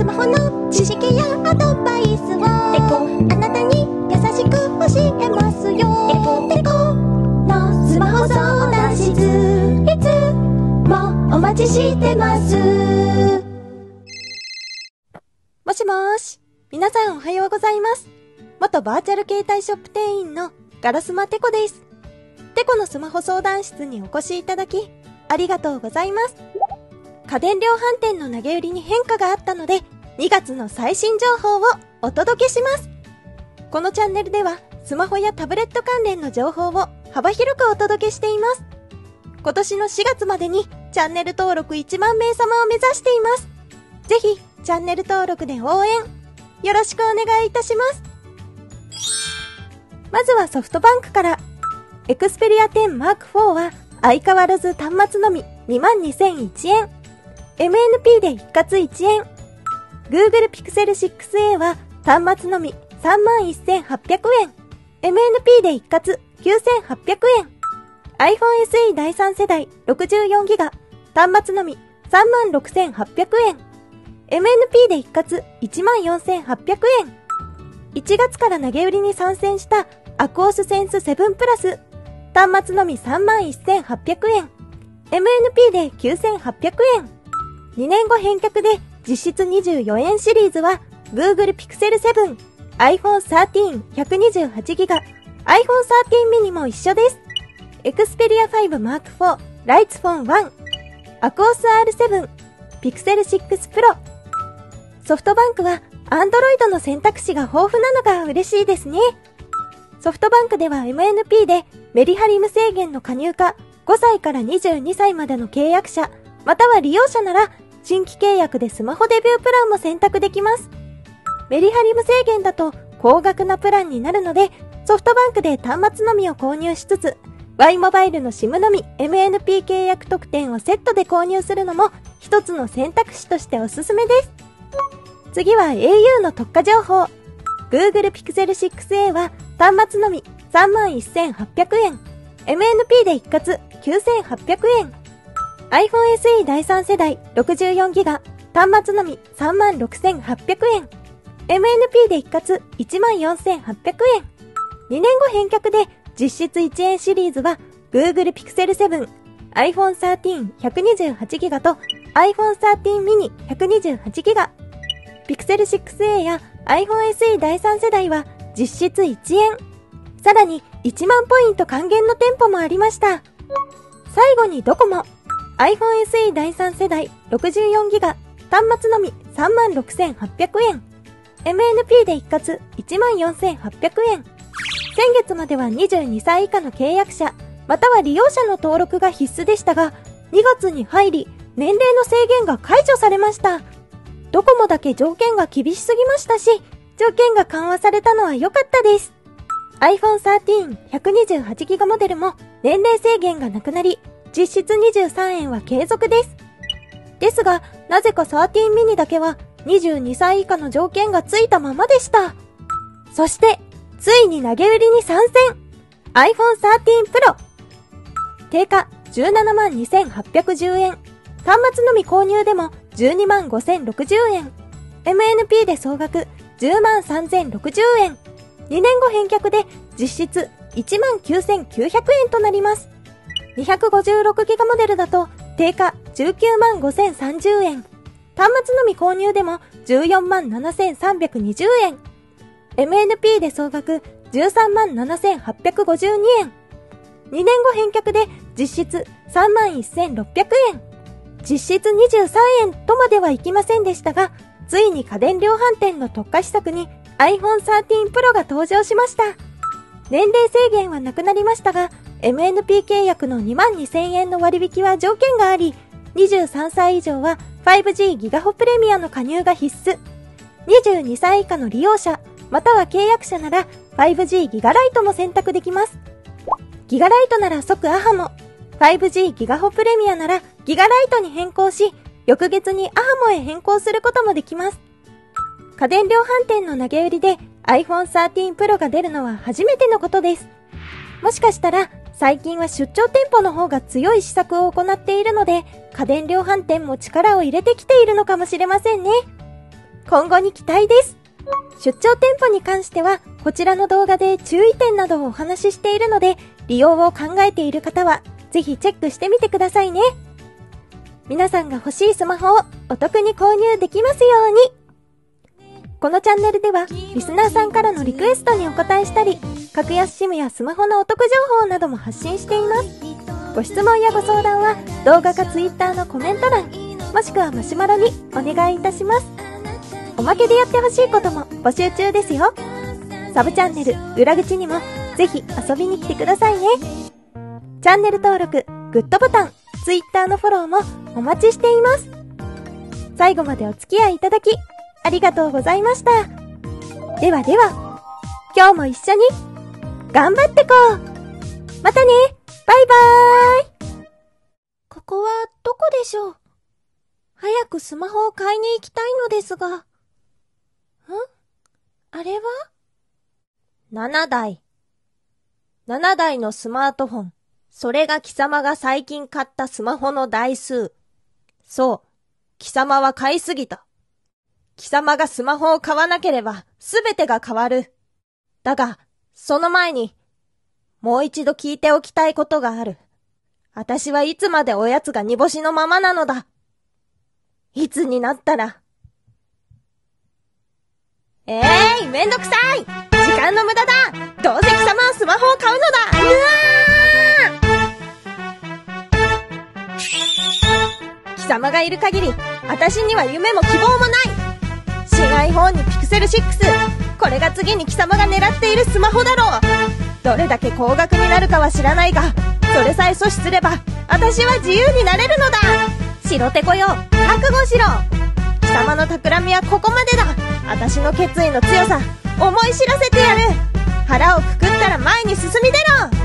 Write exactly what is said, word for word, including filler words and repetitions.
マホの知識やアドバイスをデコあなたに優しく教えますよ。デコデコのスマホ相談室、いつもお待ちしてます。 もしもーし、皆さんおはようございます。元バーチャル携帯ショップ店員のガラスマテコです。テコのスマホ相談室にお越しいただきありがとうございます。家電量販店の投げ売りに変化があったので、にがつの最新情報をお届けします。このチャンネルではスマホやタブレット関連の情報を幅広くお届けしています。今年のしがつまでにチャンネル登録いちまんめい様を目指しています。ぜひチャンネル登録で応援よろしくお願いいたします。まずはソフトバンクから。エクスペリアテンマークフォーは相変わらず端末のみ にまんにせんいちえん、 エムエヌピー で一括いちえん、 Google Pixel シックスエー は端末のみ さんまんせんはっぴゃくえん、 エムエヌピー で一括きゅうせんはっぴゃくえん、 iPhone エスイー だいさん世代 ろくじゅうよんギガ 端末のみ さんまんろくせんはっぴゃくえん、 エムエヌピー で一括 いちまんよんせんはっぴゃくえん。いちがつから投げ売りに参戦したアクオスセンスセブンプラス、端末のみ さんまんせんはっぴゃくえん、エムエヌピー できゅうせんはっぴゃくえん。にねんご返却で実質にじゅうよえんシリーズは Google Pixel セブン、iPhone サーティーン ひゃくにじゅうはちギガ、iPhone サーティーン mini も一緒です。Xperia ファイブマークフォー Lights Phone ワン、アクオス アールセブン、Pixel シックス Pro。ソフトバンクは Android の選択肢が豊富なのが嬉しいですね。ソフトバンクでは エムエヌピー でメリハリ無制限の加入かごさいからにじゅうにさいまでの契約者または利用者なら新規契約でスマホデビュープランも選択できます。メリハリ無制限だと高額なプランになるのでソフトバンクで端末のみを購入しつつ Y モバイルの SIM のみ エムエヌピー 契約特典をセットで購入するのも一つの選択肢としておすすめです。次は エーユー の特価情報。 Google Pixel シックスエー は端末のみ さんまんせんはっぴゃくえん、 エムエヌピー で一括きゅうせんはっぴゃくえん、 iPhone エスイー だいさん世代 ろくじゅうよんギガ 端末のみ さんまんろくせんはっぴゃくえん、 エムエヌピー で一括 いちまんよんせんはっぴゃくえん。にねんご返却で実質いちえんシリーズは Google Pixel セブン、 iPhone サーティーン ひゃくにじゅうはちギガと iPhone サーティーン mini ひゃくにじゅうはちギガ、 Pixel シックスエー や iPhone エスイー だいさん世代は実質いちえん。さらにいちまんポイント還元の店舗もありました。最後にドコモ。iPhone エスイー だいさん世代 ろくじゅうよんギガ 端末のみ さんまんろくせんはっぴゃくえん。エムエヌピー で一括 いちまんよんせんはっぴゃくえん。先月まではにじゅうにさい以下の契約者、または利用者の登録が必須でしたが、にがつに入り年齢の制限が解除されました。ドコモだけ条件が厳しすぎましたし、条件が緩和されたのは良かったです。iPhone サーティーン ひゃくにじゅうはちギガモデルも年齢制限がなくなり、実質にじゅうさんえんは継続です。ですが、なぜかサーティーン mini だけはにじゅうにさい以下の条件がついたままでした。そして、ついに投げ売りに参戦 iPhone サーティーン Pro。定価じゅうななまんにせんはっぴゃくじゅうえん。端末のみ購入でもじゅうにまんごせんろくじゅうえん。エムエヌピー で総額じゅうまんさんぜんろくじゅうえん。にねんご返却で実質 いちまんきゅうせんきゅうひゃくえんとなります。にひゃくごじゅうろくギガモデルだと定価じゅうきゅうまんごせんさんじゅうえん。端末のみ購入でもじゅうよんまんななせんさんびゃくにじゅうえん。エムエヌピー で総額じゅうさんまんななせんはっぴゃくごじゅうにえん。にねんご返却で実質さんまんせんろっぴゃくえん。実質にじゅうさんえんとまではいきませんでしたが、ついに家電量販店の特価施策に iPhone サーティーン Pro が登場しました。年齢制限はなくなりましたが、エムエヌピー 契約のにまんにせんえんの割引は条件があり、にじゅうさんさい以上は ファイブジー ギガホプレミアの加入が必須。にじゅうにさい以下の利用者、または契約者なら ファイブジー ギガライトも選択できます。ギガライトなら即アハモ、ファイブジー ギガホプレミアならギガライトに変更し、翌月にアハモへ変更することもできます。家電量販店の投げ売りで iPhone サーティーン Pro が出るのは初めてのことです。もしかしたら最近は出張店舗の方が強い施策を行っているので、家電量販店も力を入れてきているのかもしれませんね。 今後に期待です。出張店舗に関しては、こちらの動画で注意点などをお話ししているので、利用を考えている方は、ぜひチェックしてみてくださいね。皆さんが欲しいスマホをお得に購入できますように。このチャンネルでは、リスナーさんからのリクエストにお答えしたり、格安 SIM やスマホのお得情報なども発信しています。ご質問やご相談は、動画か Twitter のコメント欄、もしくはマシュマロにお願いいたします。おまけでやってほしいことも募集中ですよ。サブチャンネル、裏口にもぜひ遊びに来てくださいね。チャンネル登録、グッドボタン、Twitter のフォローもお待ちしています。最後までお付き合いいただき、ありがとうございました。ではでは、今日も一緒に頑張ってこう。またね、バイバーイ。ここはどこでしょう。早くスマホを買いに行きたいのですが。ん？あれは？ななだい。ななだいのスマートフォン。それが貴様が最近買ったスマホの台数。そう。貴様は買いすぎた。貴様がスマホを買わなければすべてが変わる。だが、その前に、もう一度聞いておきたいことがある。私はいつまでおやつが煮干しのままなのだ。いつになったら。えーい、めんどくさい！時間の無駄だ！どうせ貴様はスマホを買うのだ！うわー！貴様がいる限り、私には夢も希望もない！新 iPhone にピクセルシックス、これが次に貴様が狙っているスマホだろう。どれだけ高額になるかは知らないが、それさえ阻止すれば私は自由になれるのだ。白手こよ、覚悟しろ。貴様の企みはここまでだ。私の決意の強さ、思い知らせてやる。腹をくくったら前に進み出ろ。